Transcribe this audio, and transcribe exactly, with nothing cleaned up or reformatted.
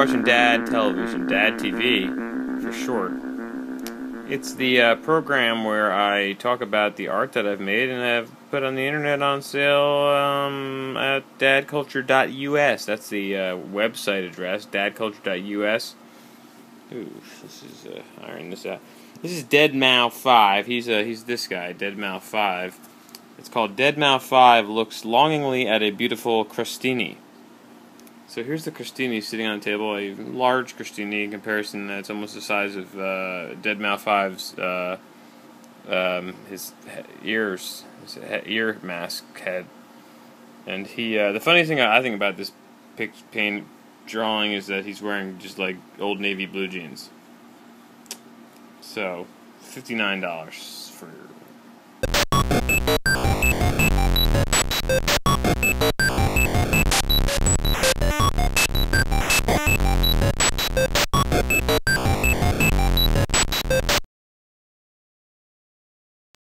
watching Dad Television, Dad T V for short. It's the uh, program where I talk about the art that I've made and have put on the internet on sale um, at dad culture dot U S. That's the uh, website address, dad culture dot U S. Ooh, this is uh, iron this out. This is deadmau five. He's uh, he's this guy, deadmau five. It's called deadmau five looks longingly at a beautiful crostini. So here's the crostini sitting on the table, a large crostini in comparison. That's almost the size of uh, deadmau five's uh, um, his ears, his ear mask head. And he, uh, the funny thing I think about this pic paint drawing is that he's wearing just like old navy blue jeans. So fifty-nine dollars for